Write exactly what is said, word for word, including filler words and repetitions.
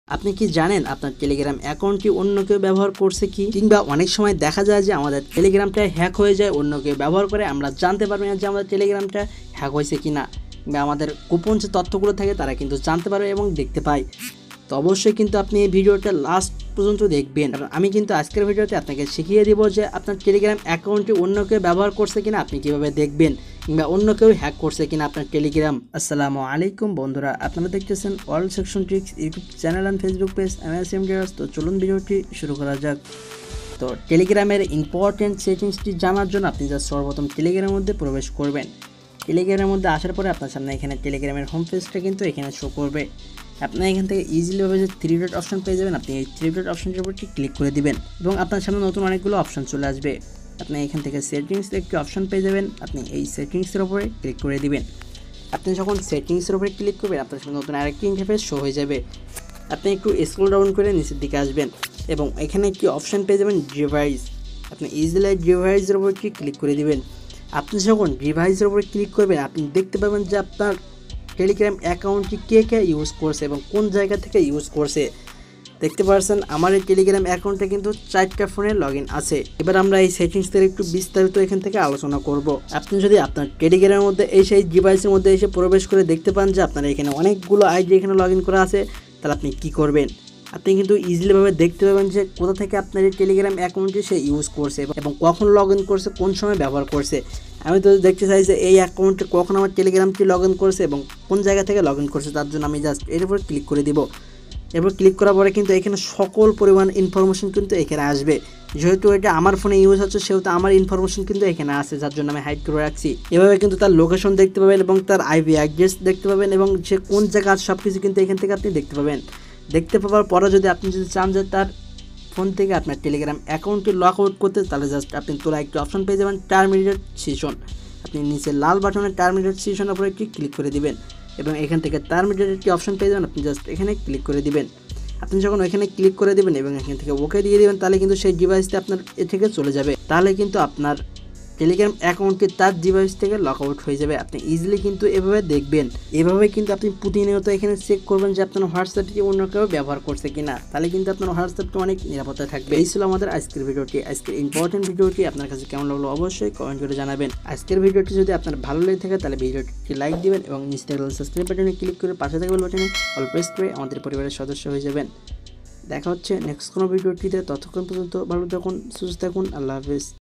আপনি কি জানেন আপনার টেলিগ্রাম অ্যাকাউন্টটি অন্য কেউ ব্যবহার করছে কি, কিংবা অনেক সময় দেখা যায় যে আমাদের টেলিগ্রামটা হ্যাক হয়ে যায়, অন্য কেউ ব্যবহার করে আমরা জানতে পারবো না যে আমাদের টেলিগ্রামটা হ্যাক হয়েছে কিনা, কিংবা আমাদের গোপন যে তথ্যগুলো থাকে তারা কিন্তু জানতে পারে এবং দেখতে পায়। তো অবশ্যই কিন্তু আপনি এই ভিডিওটা লাস্ট পর্যন্ত দেখবেন, কারণ আমি কিন্তু আজকের ভিডিওতে আপনাকে শিখিয়ে দিব যে আপনার টেলিগ্রাম অ্যাকাউন্টটি অন্য কেউ ব্যবহার করছে কিনা আপনি কিভাবে দেখবেন, কিংবা অন্য কেউ হ্যাক করছে কিনা আপনার টেলিগ্রাম। আসসালামু আলাইকুম বন্ধুরা, আপনারা দেখতেছেন all section tricks YouTube channel and Facebook page MSM dears. তো চলুন ভিডিওটি শুরু করা যাক। তো টেলিগ্রামের ইম্পর্টেন্ট সেটিংসটি জানার জন্য আপনি যা সর্বপ্রথম টেলিগ্রামের মধ্যে প্রবেশ করবেন। টেলিগ্রামের মধ্যে আসার পরে আপনার সামনে এখানে টেলিগ্রামের হোম পেজটা কিন্তু এখানে শো করবে। আপনি এখান থেকে ইজিলিভাবে যে থ্রি ডট অপশন পেয়ে যাবেন, আপনি এই থ্রি ডট অপশনটির উপর ক্লিক করে দিবেন এবং আপনার সামনে নতুন অনেকগুলো অপশন চলে আসবে। আপনি এখান থেকে সেটিংস একটি অপশন পেয়ে যাবেন, আপনি এই সেটিংসের উপরে ক্লিক করে দিবেন। আপনি যখন সেটিংসের উপরে ক্লিক করবেন আপনার সামনে নতুন আরেকটি ইন্টারফেস শো হয়ে যাবে। আপনি একটু স্ক্রল ডাউন করে নিচের দিকে আসবেন এবং এখানে একটি অপশন পেয়ে যাবেন ডিভাইস। আপনি ইজিলি ডিভাইসের উপর ক্লিক করে দিবেন। আপনি যখন ডিভাইসের উপরে ক্লিক করবেন আপনি দেখতে পাবেন যে আপনার টেলিগ্রাম অ্যাকাউন্টটি কে কে ইউজ করছে এবং কোন জায়গা থেকে ইউজ করছে। দেখতে পাচ্ছেন আমার এই টেলিগ্রাম অ্যাকাউন্টে কিন্তু চারটা ফোনে লগ ইন আছে। এবার আমরা এই সেটিংসের একটু বিস্তারিত এখান থেকে আলোচনা করব। আপনি যদি আপনার টেলিগ্রামের মধ্যে এই সেই ডিভাইসের মধ্যে এসে প্রবেশ করে দেখতে পান যে আপনার এখানে অনেকগুলো আইডি এখানে লগ ইন করা আছে, তাহলে আপনি কি করবেন, আপনি কিন্তু ইজিলিভাবে দেখতে পাবেন যে কোথা থেকে আপনার এই টেলিগ্রাম অ্যাকাউন্টটি সে ইউজ করছে এবং কখন লগ ইন করছে, কোন সময় ব্যবহার করছে। আমি তো দেখতে চাই যে এই অ্যাকাউন্টে কখন আমার টেলিগ্রামটি লগ ইন করছে এবং কোন জায়গা থেকে লগ ইন করছে, তার জন্য আমি জাস্ট এর উপর ক্লিক করে দিব। এরপর ক্লিক করার পরে কিন্তু এখানে সকল পরিমাণ ইনফরমেশন কিন্তু এখানে আসবে। যেহেতু এটা আমার ফোনে ইউজ হচ্ছে সেহেতু আমার ইনফরমেশন কিন্তু এখানে আছে, যার জন্য আমি হাইড করে রাখছি। এভাবে কিন্তু তার লোকেশন দেখতে পাবেন এবং তার আইপি অ্যাড্রেস দেখতে পাবেন এবং সে কোন জায়গা আছে সব কিছু কিন্তু এখান থেকে আপনি দেখতে পাবেন। দেখতে পাওয়ার পরে যদি আপনি যদি চান যে তার ফোন থেকে আপনার টেলিগ্রাম অ্যাকাউন্টটি লক আউট করতে, তাহলে জাস্ট আপনি তোলা একটি অপশন পেয়ে যাবেন টার্মিনেট সেশন। আপনি নিচে লাল বাটনে টার্মিনেট সেশনের উপরে একটি ক্লিক করে দিবেন এবং এখান থেকে টার্মিনেট একটি অপশন পেয়ে যাবেন, আপনি জাস্ট এখানে ক্লিক করে দিবেন। আপনি যখন এখানে ক্লিক করে দেবেন এবং এখান থেকে ওকে দিয়ে দেবেন, তাহলে কিন্তু সেই ডিভাইসটি আপনার এ থেকে চলে যাবে। তাহলে কিন্তু আপনার টেলিগ্রাম অ্যাকাউন্টটি তার ডিভাইস থেকে লক আউট হয়ে যাবে। আপনি ইজিলি কিন্তু এভাবে দেখবেন। এভাবে কিন্তু আপনি প্রতিনিয়ত এখানে চেক করবেন যে আপনার হোয়াটসঅ্যাপটি অন্য কেউ ব্যবহার করছে কিনা, তাহলে কিন্তু আপনার হোয়াটসঅ্যাপটা অনেক নিরাপত্তা থাকবে। এই ছিল আমাদের আজকের ভিডিওটি। আজকের ইম্পর্টেন্ট ভিডিওটি আপনার কাছে কেমন লাগলো অবশ্যই কমেন্ট করে জানাবেন। আজকের ভিডিওটি যদি আপনার ভালো লেগে থাকে তাহলে ভিডিওটি লাইক দিবেন এবং নিচে সাবস্ক্রাইব বাটনে ক্লিক করে পাশে থাকা বেল বাটনে অল প্রেস করে আমাদের পরিবারের সদস্য হয়ে যাবেন। দেখা হচ্ছে নেক্সট কোনো ভিডিওটিতে। ততক্ষণ পর্যন্ত ভালো থাকুন, সুস্থ থাকুন, আল্লাহ হাফেজ।